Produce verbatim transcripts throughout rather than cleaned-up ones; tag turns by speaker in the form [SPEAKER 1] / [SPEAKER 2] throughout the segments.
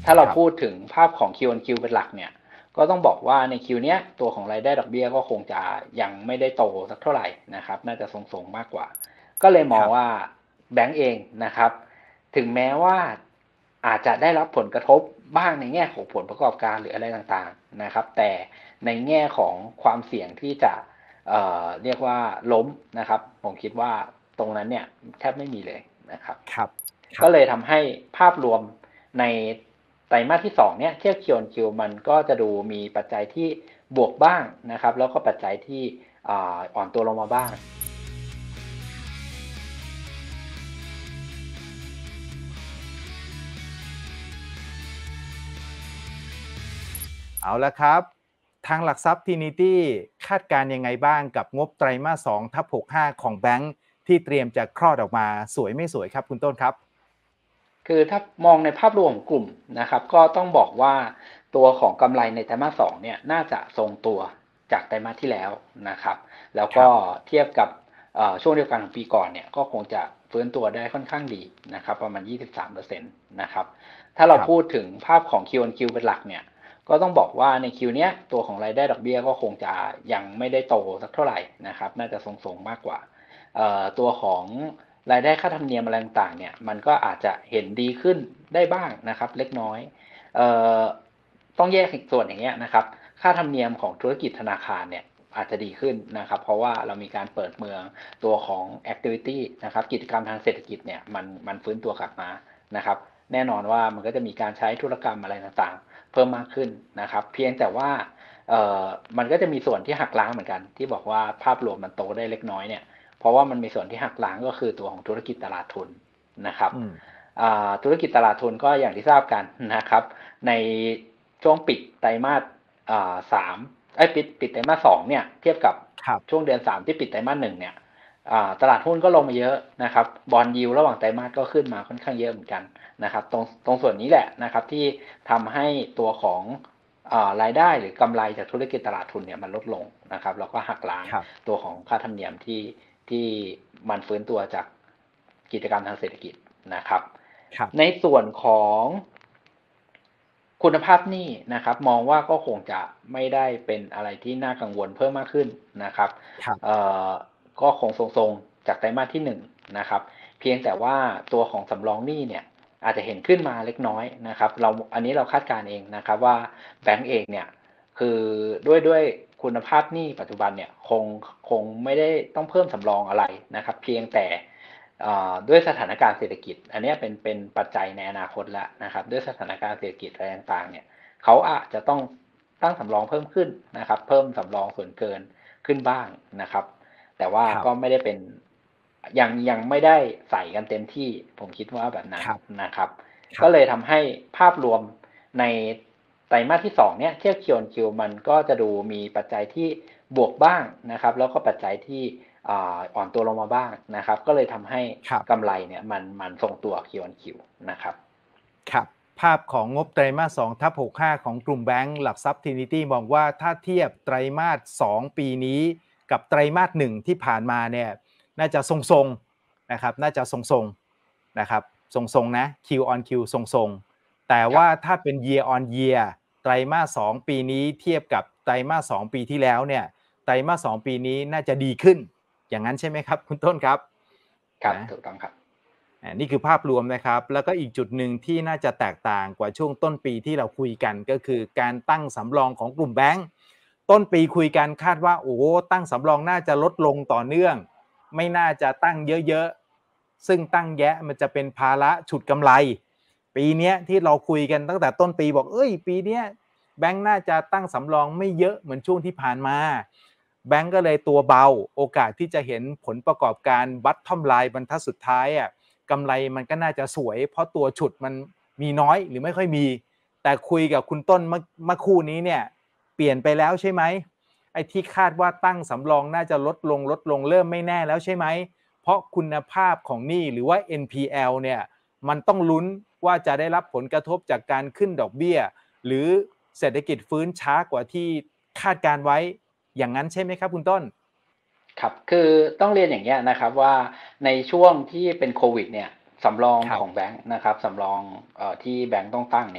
[SPEAKER 1] ถ้าเรา
[SPEAKER 2] ครับ
[SPEAKER 1] พูดถึงภาพของ คิว ออน คิว เป็นหลักเนี่ยก็ต้องบอกว่าใน Q เนี้ยตัวของรายได้ดอกเบี้ยก็คงจะยังไม่ได้โตสักเท่าไหร่นะครับน่าจะทรงๆมากกว่าก็เลยม
[SPEAKER 2] ครับ
[SPEAKER 1] องว่าแบงก์เองนะครับถึงแม้ว่าอาจจะได้รับผลกระทบบ้างในแง่ของผลประกอบการหรืออะไรต่างๆนะครับแต่ในแง่ของความเสี่ยงที่จะเอ่อเรียกว่าล้มนะครับผมคิดว่าตรงนั้นเนี่ยแทบไม่มีเลยนะครับ
[SPEAKER 2] ครับครั
[SPEAKER 1] ก็
[SPEAKER 2] บ
[SPEAKER 1] เลยทำให้ภาพรวมในไตรมาสที่สองเนี่ยเทียบ Q on Q มันก็จะดูมีปัจจัยที่บวกบ้างนะครับแล้วก็ปัจจัยที่อ่อนตัวลงมาบ้าง
[SPEAKER 2] เอาละครับทางหลักทรัพย์ Trinity คาดการณ์ยังไงบ้างกับงบไตรมาสสองทับหกห้าของแบงค์ที่เตรียมจะคลอดออกมาสวยไม่สวยครับคุณต้นครับ
[SPEAKER 1] คือถ้ามองในภาพรวมของกลุ่มนะครับก็ต้องบอกว่าตัวของกำไรในไตรมาสสองเนี่ยน่าจะทรงตัวจากไตรมาสที่แล้วนะครับแล้วก็
[SPEAKER 2] ครับ
[SPEAKER 1] เทียบกับช่วงเดียวกันของปีก่อนเนี่ยก็คงจะฟื้นตัวได้ค่อนข้างดีนะครับประมาณ ยี่สิบสามเปอร์เซ็นต์ นะครับถ้าเรา
[SPEAKER 2] ครับ
[SPEAKER 1] พูดถึงภาพของ Q on Q เป็นหลักเนี่ยก็ต้องบอกว่าใน Q เนี้ยตัวของรายได้ดอกเบี้ยก็คงจะยังไม่ได้โตสักเท่าไหร่นะครับน่าจะทรงๆมากกว่าตัวของรายได้ค่าธรรมเนียมอะไรต่างๆเนี่ยมันก็อาจจะเห็นดีขึ้นได้บ้างนะครับเล็กน้อยต้องแยกอีกส่วนอย่างเงี้ยนะครับค่าธรรมเนียมของธุรกิจธนาคารเนี่ยอาจจะดีขึ้นนะครับเพราะว่าเรามีการเปิดเมืองตัวของ activity นะครับกิจกรรมทางเศรษฐกิจเนี่ยมันมันฟื้นตัวกลับมานะครับแน่นอนว่ามันก็จะมีการใช้ธุรกรรมอะไรต่างๆเพิ่มมากขึ้นนะครับเพียงแต่ว่าเอ่อมันก็จะมีส่วนที่หักล้างเหมือนกันที่บอกว่าภาพรวมมันโตได้เล็กน้อยเนี่ยเพราะว่ามันมีส่วนที่หักล้างก็คือตัวของธุรกิจตลาดทุนนะครับ
[SPEAKER 2] อืม
[SPEAKER 1] ธุรกิจตลาดทุนก็อย่างที่ทราบกันนะครับในช่วงปิดไตรมาสสามไอ้ปิดปิดไตรมาสสองเนี่ยเทียบกับ
[SPEAKER 2] ครับ
[SPEAKER 1] ช่วงเดือนสามที่ปิดไตรมาสหนึ่งเนี่ยตลาดหุ้นก็ลงมาเยอะนะครับบอนด์ยิลด์ระหว่างไตรมาสก็ขึ้นมาค่อนข้างเยอะเหมือนกันนะครับตรงตรงส่วนนี้แหละนะครับที่ทำให้ตัวของรายได้หรือกำไรจากธุรกิจตลาดทุนเนี่ยมันลดลงนะครับแล้วก็หักล้าง
[SPEAKER 2] ครับ
[SPEAKER 1] ตัวของค่าธรรมเนียมที่ที่มันฟื้นตัวจากกิจกรรมทางเศรษฐกิจนะครับ
[SPEAKER 2] ครับ
[SPEAKER 1] ในส่วนของคุณภาพหนี้นะครับมองว่าก็คงจะไม่ได้เป็นอะไรที่น่ากังวลเพิ่มมากขึ้นนะครับ
[SPEAKER 2] ครับ
[SPEAKER 1] ก็คงทรงๆจากไตรมาสที่หนึ่งนะครับเพียงแต่ว่าตัวของสำรองหนี้เนี่ยอาจจะเห็นขึ้นมาเล็กน้อยนะครับเราอันนี้เราคาดการเองนะครับว่าแบงก์เองเนี่ยคือด้วยด้วยคุณภาพหนี้ปัจจุบันเนี่ยคงคงไม่ได้ต้องเพิ่มสำรองอะไรนะครับเพียงแต่ด้วยสถานการณ์เศรษฐกิจอันนี้เป็นเป็นปัจจัยในอนาคตแล้วนะครับด้วยสถานการณ์เศรษฐกิจอะไรต่างๆเนี่ยเขาอาจจะต้องตั้งสำรองเพิ่มขึ้นนะครับเพิ่มสำรองส่วนเกินขึ้นบ้างนะครับแต่ว่า
[SPEAKER 2] ครับ
[SPEAKER 1] ก็ไม่ได้เป็นยังยังไม่ได้ใส่กันเต็มที่ผมคิดว่าแบบนั้น
[SPEAKER 2] ครับ
[SPEAKER 1] นะครับ
[SPEAKER 2] ครับ
[SPEAKER 1] ก็เลยทำให้ภาพรวมในไตรมาสที่สองเนี่ยเทียบ Q on Q มันก็จะดูมีปัจจัยที่บวกบ้างนะครับแล้วก็ปัจจัยที่อ่อนตัวลงมาบ้างนะครับก็เลยทำให้
[SPEAKER 2] ครับ
[SPEAKER 1] กำไรเนี่ยมันมันทรงตัว Q on Q นะครับ
[SPEAKER 2] ครับภาพของงบไตรมาสสองทับหกห้าของกลุ่มแบงก์หลักทรัพย์ Trinity มองว่าถ้าเทียบไตรมาสสองปีนี้กับไตรมาสหนึ่งที่ผ่านมาเนี่ยน่าจะทรงๆนะครับน่าจะทรงๆนะครับทรงๆนะ Q on Q ทรงๆแต่ว่าถ้าเป็น year on year ไตรมาสสองปีนี้เทียบกับไตรมาสสองปีที่แล้วเนี่ยไตรมาสสองปีนี้น่าจะดีขึ้นอย่างนั้นใช่ไหมครับคุณต้นครับ
[SPEAKER 1] ครับ
[SPEAKER 2] นะ
[SPEAKER 1] ถูกต้องครับ
[SPEAKER 2] นี่คือภาพรวมนะครับแล้วก็อีกจุดหนึ่งที่น่าจะแตกต่างกว่าช่วงต้นปีที่เราคุยกันก็คือการตั้งสำรองของกลุ่มแบงก์ต้นปีคุยกันคาดว่าโอ้ตั้งสำรองน่าจะลดลงต่อเนื่องไม่น่าจะตั้งเยอะๆซึ่งตั้งแยะมันจะเป็นภาระฉุดกำไรปีนี้ที่เราคุยกันตั้งแต่ต้นปีบอกเอ้ยปีนี้แบงก์น่าจะตั้งสำรองไม่เยอะเหมือนช่วงที่ผ่านมาแบงก์ก็เลยตัวเบาโอกาสที่จะเห็นผลประกอบการบัตทอมไลน์บรรทัดสุดท้ายอ่ะกำไรมันก็น่าจะสวยเพราะตัวฉุดมันมีน้อยหรือไม่ค่อยมีแต่คุยกับคุณต้นเมื่อคู่นี้เนี่ยเปลี่ยนไปแล้วใช่ไหมไอ้ที่คาดว่าตั้งสำรองน่าจะลดลงลดลงเริ่มไม่แน่แล้วใช่ไหมเพราะคุณภาพของหนี้หรือว่า เอ็น พี แอล เนี่ยมันต้องลุ้นว่าจะได้รับผลกระทบจากการขึ้นดอกเบี้ยหรือเศรษฐกิจฟื้นช้ากว่าที่คาดการไว้อย่างนั้นใช่ไหมครับคุณต้น
[SPEAKER 1] ครับคือต้องเรียนอย่างเงี้ยนะครับว่าในช่วงที่เป็นโควิดเนี่ยสำรองของแบงค์นะครับสำรองเอ่อที่แบงค์ต้องตั้งเนี่ย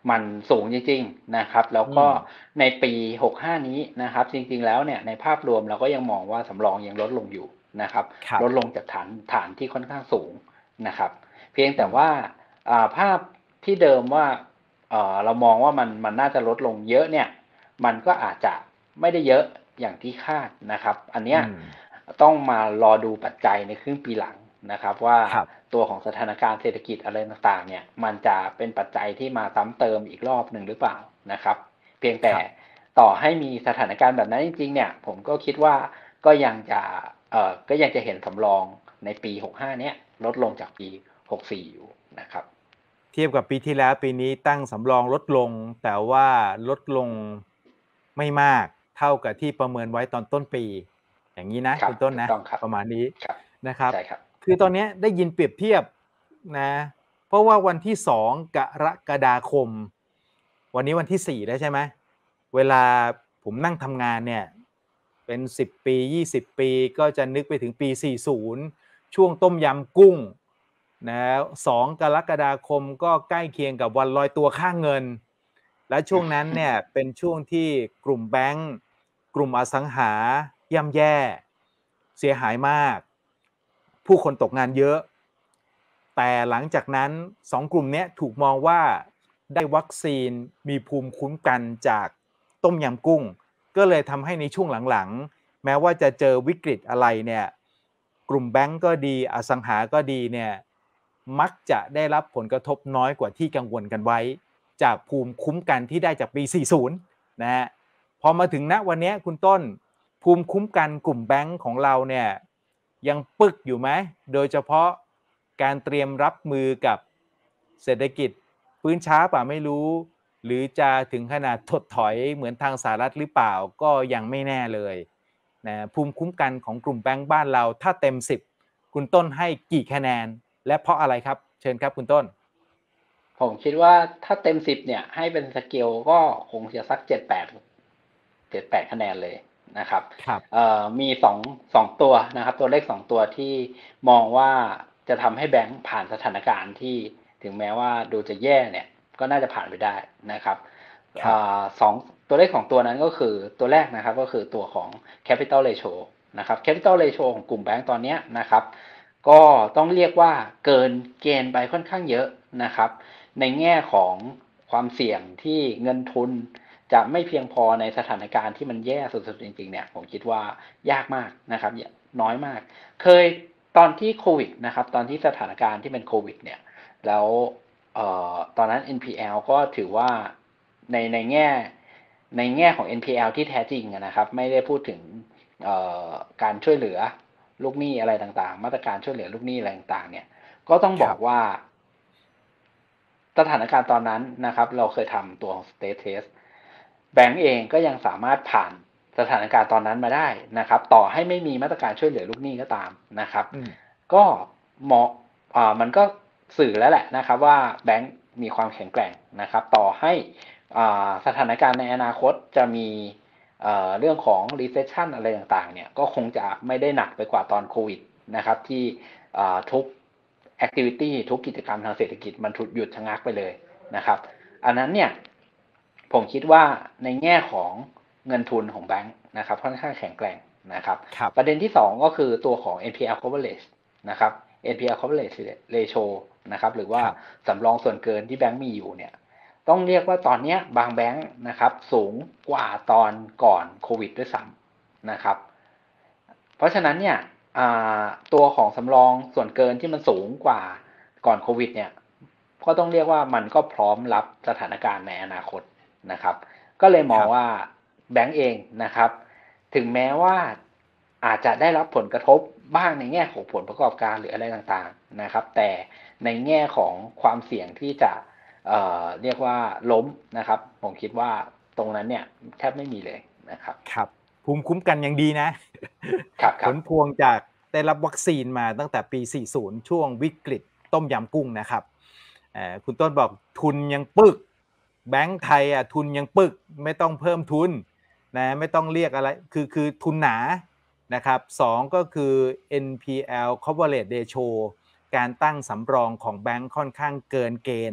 [SPEAKER 1] มันสูงจริงๆนะครับแล้วก็
[SPEAKER 2] อืม
[SPEAKER 1] ในปีหกสิบห้านี้นะครับจริงๆแล้วเนี่ยในภาพรวมเราก็ยังมองว่าสำรองยังลดลงอยู่นะครับ
[SPEAKER 2] ครับ
[SPEAKER 1] ลดลงจากฐานฐานที่ค่อนข้างสูงนะครับเพียงแต่
[SPEAKER 2] อืม
[SPEAKER 1] ว่าอ่าภาพที่เดิมว่าเอ่อเรามองว่ามันมันน่าจะลดลงเยอะเนี่ยมันก็อาจจะไม่ได้เยอะอย่างที่คาดนะครับอันเนี้ย
[SPEAKER 2] อืม
[SPEAKER 1] ต้องมารอดูปัจจัยในครึ่งปีหลังนะครับว่า
[SPEAKER 2] ครับ
[SPEAKER 1] ตัวของสถานการณ์เศรษฐกิจอะไรต่างๆเนี่ยมันจะเป็นปัจจัยที่มาซ้ำเติมอีกรอบหนึ่งหรือเปล่านะครับเพียง
[SPEAKER 2] ค
[SPEAKER 1] แต่
[SPEAKER 2] รับ
[SPEAKER 1] ต่อให้มีสถานการณ์แบบนั้นจริงๆเนี่ยผมก็คิดว่าก็ยังจะเอ่อก็ยังจะเห็นสำรองในปีหกสิบห้าเนี้ยลดลงจากปีหกสิบสี่อยู่นะครับ
[SPEAKER 2] เทียบกับปีที่แล้วปีนี้ตั้งสำรองลดลงแต่ว่าลดลงไม่มากเท่ากับที่ประเมินไว้ตอนต้นปีอย่างนี้นะ
[SPEAKER 1] ครับ
[SPEAKER 2] คุณต้นนะ
[SPEAKER 1] ถูกต้องครับ
[SPEAKER 2] ประมาณนี้
[SPEAKER 1] ครับ
[SPEAKER 2] นะครับ
[SPEAKER 1] ใช่ครับ
[SPEAKER 2] คือตอนนี้ได้ยินเปรียบเทียบนะเพราะว่าวันที่สองกรกฎาคมวันนี้วันที่สี่แล้วใช่ไหมเวลาผมนั่งทำงานเนี่ยเป็นสิบปียี่สิบปีก็จะนึกไปถึงปีสี่สิบช่วงต้มยำกุ้งนะสองกรกฎาคมก็ใกล้เคียงกับวันลอยตัวค่าเงินและช่วงนั้นเนี่ยเป็นช่วงที่กลุ่มแบงก์กลุ่มอสังหาย่ำแย่เสียหายมากผู้คนตกงานเยอะแต่หลังจากนั้นสองกลุ่มนี้ถูกมองว่าได้วัคซีนมีภูมิคุ้มกันจากต้มยำกุ้งก็เลยทำให้ในช่วงหลังๆแม้ว่าจะเจอวิกฤตอะไรเนี่ยกลุ่มแบงก์ก็ดีอสังหาก็ดีเนี่ยมักจะได้รับผลกระทบน้อยกว่าที่กังวลกันไว้จากภูมิคุ้มกันที่ได้จากปีสี่สิบนะฮะพอมาถึงณวันนี้คุณต้นภูมิคุ้มกันกลุ่มแบงก์ของเราเนี่ยยังปึกอยู่ไหมโดยเฉพาะการเตรียมรับมือกับเศรษฐกิจฟื้นช้าป่ะไม่รู้หรือจะถึงขนาดถดถอยเหมือนทางสหรัฐหรือเปล่าก็ยังไม่แน่เลยนะภูมิคุ้มกันของกลุ่มแบงก์บ้านเราถ้าเต็มสิบคุณต้นให้กี่คะแนนและเพราะอะไรครับเชิญครับคุณต้น
[SPEAKER 1] ผมคิดว่าถ้าเต็มสิบเนี่ยให้เป็นสเกลก็คงจะสักเจ็ดแปดเจ็ดแปดคะแนนเลยนะครับ
[SPEAKER 2] ครับ
[SPEAKER 1] เอ่อมีสองสองตัวนะครับตัวเลขสองตัวที่มองว่าจะทำให้แบงค์ผ่านสถานการณ์ที่ถึงแม้ว่าดูจะแย่เนี่ยก็น่าจะผ่านไปได้นะครับ
[SPEAKER 2] ครับ
[SPEAKER 1] สองตัวเลขของตัวนั้นก็คือตัวแรกนะครับก็คือตัวของ capital ratio นะครับ capital ratio ของกลุ่มแบงค์ตอนนี้นะครับก็ต้องเรียกว่าเกินเกณฑ์ไปค่อนข้างเยอะนะครับในแง่ของความเสี่ยงที่เงินทุนจะไม่เพียงพอในสถานการณ์ที่มันแย่สุดๆจริงๆเนี่ยผมคิดว่ายากมากนะครับน้อยมากเคยตอนที่โควิดนะครับตอนที่สถานการณ์ที่เป็นโควิดเนี่ยแล้วเอ่อตอนนั้น เอ็น พี แอล ก็ถือว่าในในแง่ในแง่ของ เอ็น พี แอล ที่แท้จริงนะครับไม่ได้พูดถึงการช่วยเหลือลูกหนี้อะไรต่างๆมาตรการช่วยเหลือลูกหนี้อะไรต่างๆเนี่ยก็ต้อง
[SPEAKER 2] ครับ
[SPEAKER 1] บอกว่าสถานการณ์ตอนนั้นนะครับเราเคยทำตัวของ stress test แบงก์เองก็ยังสามารถผ่านสถานการณ์ตอนนั้นมาได้นะครับต่อให้ไม่มีมาตรการช่วยเหลือลูกหนี้ก็ตามนะครับ
[SPEAKER 2] อืม
[SPEAKER 1] ก็เหมาะอ่ามันก็สื่อแล้วแหละนะครับว่าแบงก์มีความแข็งแกร่งนะครับต่อให้อ่าสถานการณ์ในอนาคตจะมีเอ่อเรื่องของ recession อะไรต่างๆเนี่ยก็คงจะไม่ได้หนักไปกว่าตอนโควิดนะครับที่อ่าทุก activity ทุกกิจกรรมทางเศรษฐกิจมันถูกหยุดชะงักไปเลยนะครับอันนั้นเนี่ยผมคิดว่าในแง่ของเงินทุนของแบงค์นะครับค่อนข้างแข็งแกร่งนะครับ
[SPEAKER 2] ครับ
[SPEAKER 1] ประเด็นที่สองก็คือตัวของ เอ็น พี แอล coverage นะครับ เอ็น พี แอล coverage ratio นะครับหรือว่า
[SPEAKER 2] ครับ
[SPEAKER 1] สำรองส่วนเกินที่แบงค์มีอยู่เนี่ยต้องเรียกว่าตอนนี้บางแบงค์นะครับสูงกว่าตอนก่อนโควิดด้วยซ้ำนะครับเพราะฉะนั้นเนี่ยตัวของสำรองส่วนเกินที่มันสูงกว่าก่อนโควิดเนี่ยก็ต้องเรียกว่ามันก็พร้อมรับสถานการณ์ในอนาคตนะครับก็เลยม
[SPEAKER 2] ครับ
[SPEAKER 1] องว่าแบงก์เองนะครับถึงแม้ว่าอาจจะได้รับผลกระทบบ้างในแง่ของผลประกอบการหรืออะไรต่างๆนะครับแต่ในแง่ของความเสี่ยงที่จะเอ่อเรียกว่าล้มนะครับผมคิดว่าตรงนั้นเนี่ยแทบไม่มีเลยนะครับ
[SPEAKER 2] ครับภูมิคุ้มกันยังดีนะ
[SPEAKER 1] ครับ
[SPEAKER 2] ผ
[SPEAKER 1] ครับ
[SPEAKER 2] ลพวงจากได้รับวัคซีนมาตั้งแต่ปีสี่สิบช่วงวิกฤตต้มยำกุ้งนะครับเอ่อคุณต้นบอกทุนยังปึกแบงก์ไทยอ่ะทุนยังปึกไม่ต้องเพิ่มทุนนะไม่ต้องเรียกอะไรคือคือทุนหนานะครับสองก็คือ เอ็น พี แอล coverage ratio การตั้งสำรองของแบงก์ค่อนข้างเกินเกณฑ์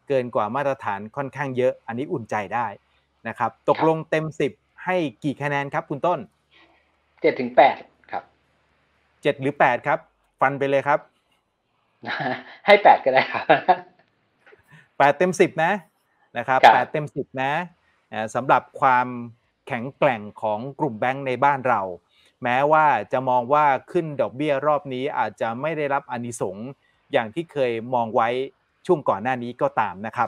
[SPEAKER 2] เกินกว่ามาตรฐานค่อนข้างเยอะอันนี้อุ่นใจได้นะครับตกลงเต็มสิบให้กี่คะแนนครับคุณต้น
[SPEAKER 1] เจ็ดถึงแปด ครับ
[SPEAKER 2] เจ็ดหรือแปดครับฟันไปเลยครับ
[SPEAKER 1] ให้แปดก็ได้ครับ
[SPEAKER 2] แปดเต็มสิบนะนะครับแปดเต็มสิบนะสำหรับความแข็งแกร่งของกลุ่มแบงก์ในบ้านเราแม้ว่าจะมองว่าขึ้นดอกเบี้ยรอบนี้อาจจะไม่ได้รับอานิสงส์อย่างที่เคยมองไว้ช่วงก่อนหน้านี้ก็ตามนะครับ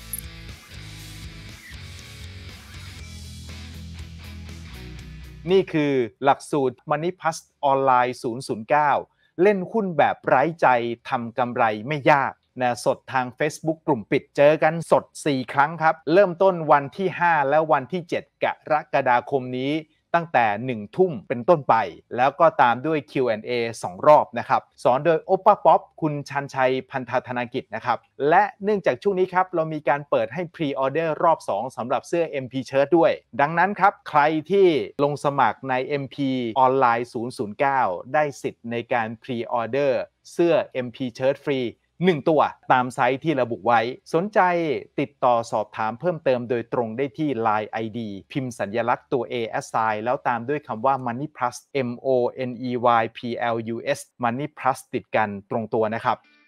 [SPEAKER 2] นี่คือหลักสูตร Money Plus ออนไลน์ศูนย์ ศูนย์ เก้าเล่นหุ้นแบบไร้ใจทำกำไรไม่ยากนะสดทาง Facebook กลุ่มปิดเจอกันสดสี่ครั้งครับเริ่มต้นวันที่ห้าและวันที่เจ็ดกรกฎาคมนี้ตั้งแต่หนึ่งทุ่มเป็นต้นไปแล้วก็ตามด้วย คิว แอนด์ เอ สองรอบนะครับสอนโดยโอปป้าป๊อปคุณชันชัยพันธธนกิจนะครับและเนื่องจากช่วงนี้ครับเรามีการเปิดให้พรีออเดอร์รอบสองสำหรับเสื้อ เอ็ม พี Shirt ด้วยดังนั้นครับใครที่ลงสมัครใน เอ็ม พี ออนไลน์ศูนย์ ศูนย์ เก้าได้สิทธิ์ในการพรีออเดอร์เสื้อ เอ็ม พี Shirt ฟรีหนึ่งตัวตามไซต์ที่ระบุไว้สนใจติดต่อสอบถามเพิ่มเติมโดยตรงได้ที่ ไลน์ ไอ ดี พิมพ์สัญลักษณ์ตัว A assign แล้วตามด้วยคำว่า Money Plus M O N E Y P L U S Money Plus ติดกันตรงตัวนะครับ